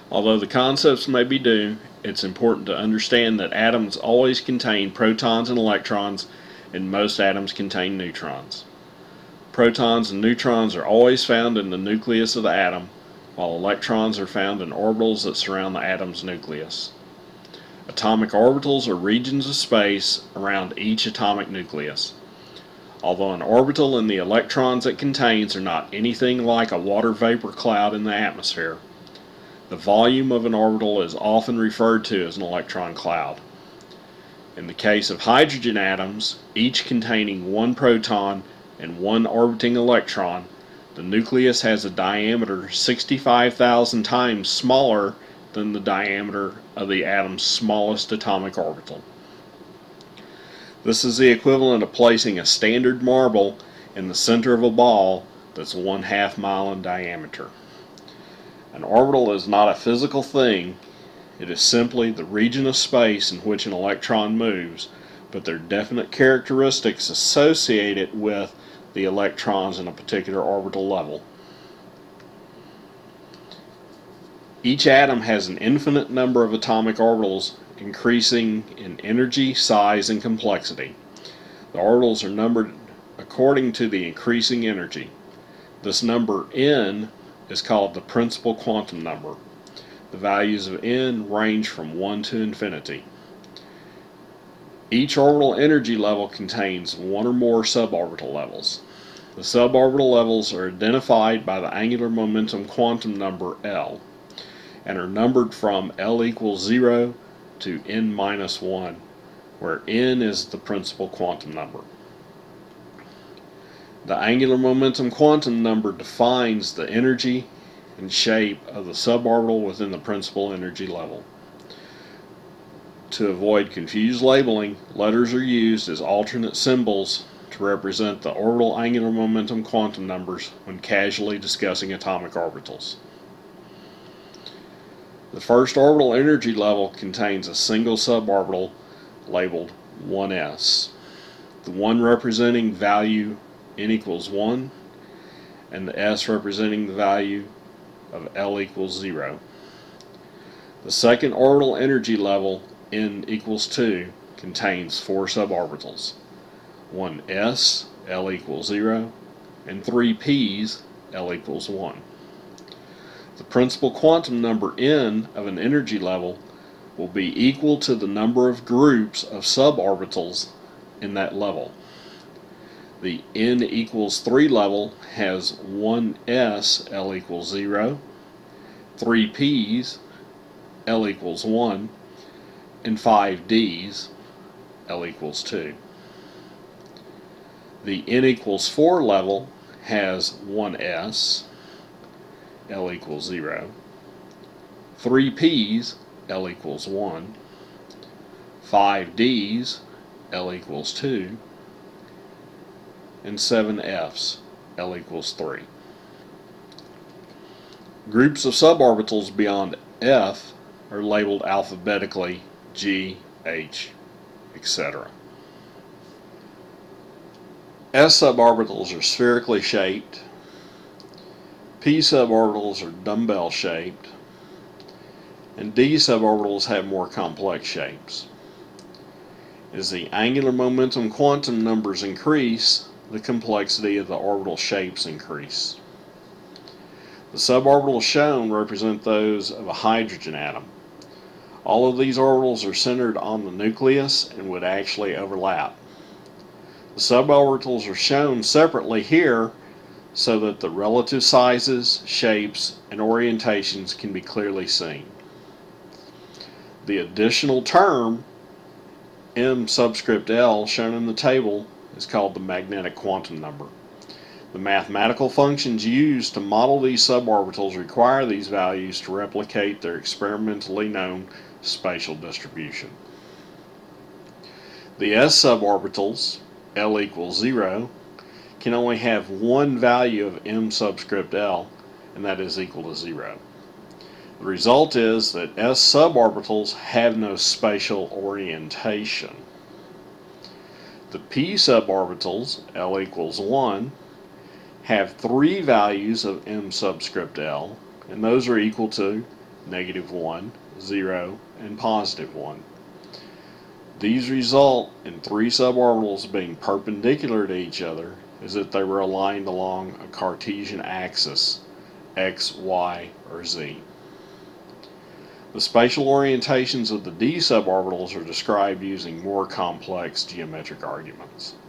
Although the concepts may be new, it's important to understand that atoms always contain protons and electrons, and most atoms contain neutrons. Protons and neutrons are always found in the nucleus of the atom, while electrons are found in orbitals that surround the atom's nucleus. Atomic orbitals are regions of space around each atomic nucleus. Although an orbital and the electrons it contains are not anything like a water vapor cloud in the atmosphere, the volume of an orbital is often referred to as an electron cloud. In the case of hydrogen atoms, each containing one proton and one orbiting electron, the nucleus has a diameter 65,000 times smaller than the diameter of the atom's smallest atomic orbital. This is the equivalent of placing a standard marble in the center of a ball that's 1/2 mile in diameter. An orbital is not a physical thing, it is simply the region of space in which an electron moves, but there are definite characteristics associated with the electrons in a particular orbital level. Each atom has an infinite number of atomic orbitals, increasing in energy, size, and complexity. The orbitals are numbered according to the increasing energy. This number n is called the principal quantum number. The values of n range from 1 to infinity. Each orbital energy level contains one or more suborbital levels. The suborbital levels are identified by the angular momentum quantum number L, and are numbered from L equals 0 to n minus 1, where n is the principal quantum number. The angular momentum quantum number defines the energy and shape of the suborbital within the principal energy level. To avoid confused labeling, letters are used as alternate symbols to represent the orbital angular momentum quantum numbers when casually discussing atomic orbitals. The first orbital energy level contains a single suborbital labeled 1s, the 1 representing value n equals 1, and the s representing the value of L equals 0. The second orbital energy level, n equals 2, contains 4 suborbitals, 1s, L equals 0, and 3 p's, L equals 1. The principal quantum number n of an energy level will be equal to the number of groups of suborbitals in that level. The n equals 3 level has 1s, L equals 0, 3 p's, L equals 1, and 5 d's, L equals 2. The n equals 4 level has 1s, L equals 0, 3 p's, L equals 1, 5 d's, L equals 2, and 7 f's, L equals 3. Groups of suborbitals beyond f are labeled alphabetically G, H, etc. S suborbitals are spherically shaped, P suborbitals are dumbbell shaped, and D suborbitals have more complex shapes. As the angular momentum quantum numbers increase, the complexity of the orbital shapes increase. The suborbitals shown represent those of a hydrogen atom. All of these orbitals are centered on the nucleus and would actually overlap. The suborbitals are shown separately here so that the relative sizes, shapes, and orientations can be clearly seen. The additional term, m subscript L, shown in the table, is called the magnetic quantum number. The mathematical functions used to model these suborbitals require these values to replicate their experimentally known spatial distribution. The s suborbitals, L equals 0, can only have one value of m subscript L, and that is equal to 0. The result is that s suborbitals have no spatial orientation. The p suborbitals, L equals 1, have 3 values of m subscript L, and those are equal to -1, 0, and +1. These result in three suborbitals being perpendicular to each other as if they were aligned along a Cartesian axis, x, y, or z. The spatial orientations of the d suborbitals are described using more complex geometric arguments.